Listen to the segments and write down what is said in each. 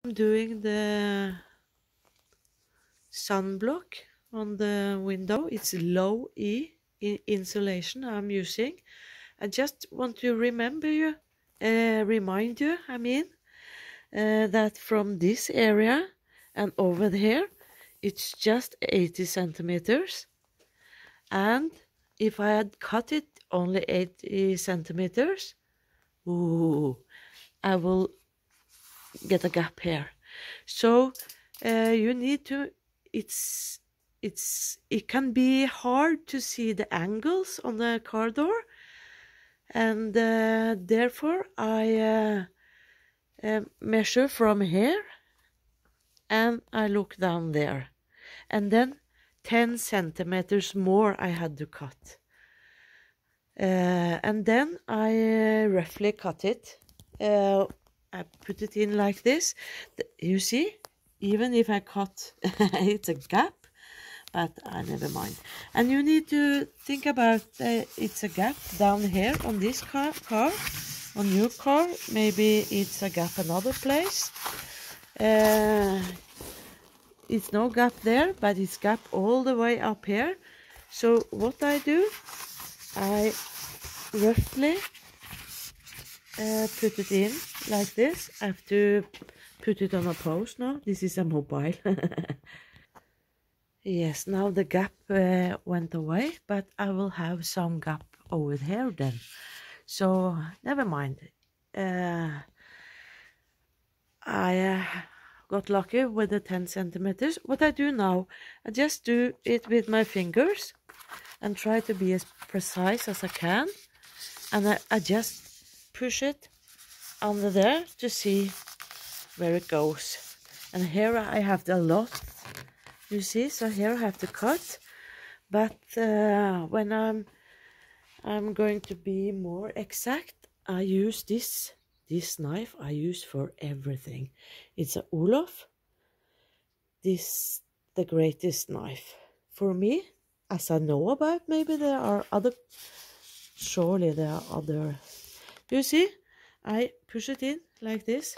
I'm doing the sunblock on the window. It's low E insulation I'm using. I just want to remind you, that from this area and over here, it's just 80 centimeters. And if I had cut it only 80 centimeters, ooh, I will get a gap here. So you need to, it can be hard to see the angles on the car door, and therefore I measure from here and I look down there, and then 10 centimeters more I had to cut, and then I roughly cut it. I put it in like this. You see, even if I cut it's a gap, but never mind. And you need to think about it's a gap down here on this car. On your car, maybe it's a gap another place. It's no gap there, but it's gap all the way up here. So what I do, I roughly put it in like this. I have to put it on a post now. This is a mobile. Yes, now the gap went away, but I will have some gap over here then. So never mind. I got lucky with the 10 centimeters. What I do now, I just do it with my fingers and try to be as precise as I can. And I just push it under there to see where it goes. And here I have a lot, you see, so here I have to cut. But when I'm going to be more exact, I use this knife I use for everything. It's a Olaf. This the greatest knife for me, as I know about. Maybe there are other, surely there are other. You see, I push it in like this,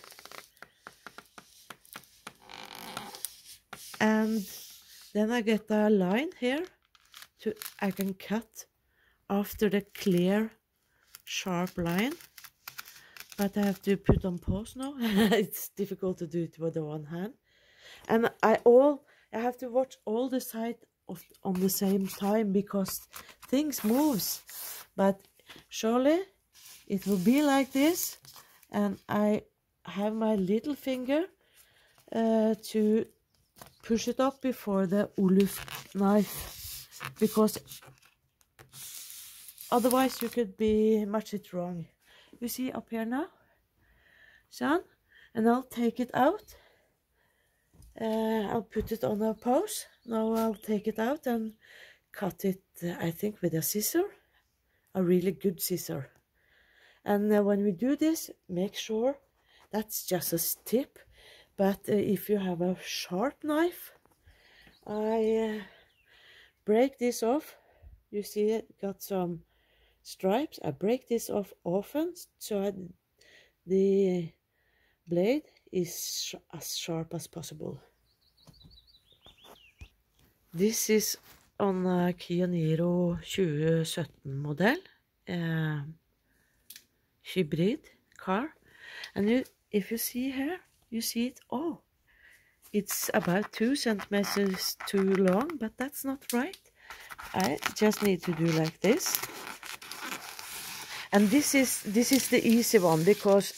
and then I get a line here I can cut after the clear sharp line, but I have to put on pause now. It's difficult to do it with the one hand, and I have to watch all the sides on the same time because things moves. But surely it will be like this, and I have my little finger to push it up before the Olaf knife, because otherwise you could be much it wrong. You see up here now, son, and I'll take it out. I'll put it on a pause. Now I'll take it out and cut it, I think with a scissor, a really good scissor. And when we do this, make sure, that's just a tip, but if you have a sharp knife, I break this off. You see it got some stripes. I break this off often so the blade is as sharp as possible. This is on a Kia Niro 2017 model. Hybrid car, and if you see here, you see it. Oh, it's about 2 centimeters too long, but that's not right. I just need to do like this, and this is the easy one, because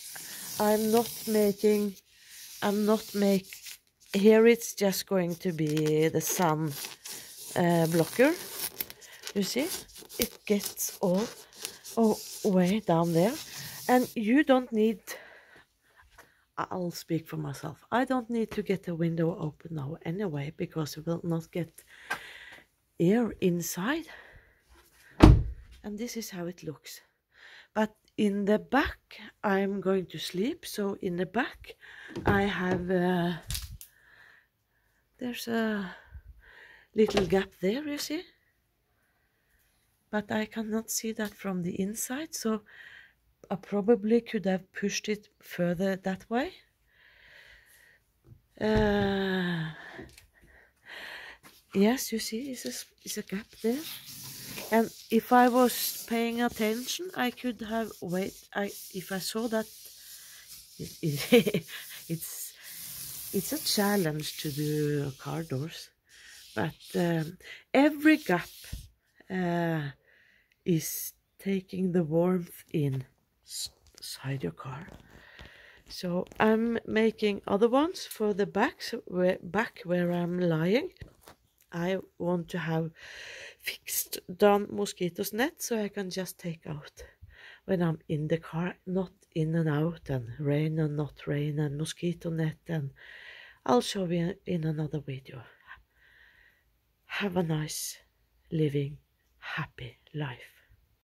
here it's just going to be the sun blocker. You see, it gets all way down there, and you don't need, I'll speak for myself, I don't need to get the window open now anyway, because it will not get air inside. And this is how it looks. But in the back I'm going to sleep, so in the back I have there's a little gap there, you see, but I cannot see that from the inside, so I probably could have pushed it further that way. Yes, you see, it's a gap there. And if I was paying attention, I could have if I saw that it's a challenge to do car doors, but every gap is taking the warmth inside your car. So I'm making other ones for the back where I'm lying. I want to have fixed down mosquitoes net so I can just take out when I'm in the car, not in and out, and rain and not rain, and mosquito net, and I'll show you in another video. Have a nice living happy life.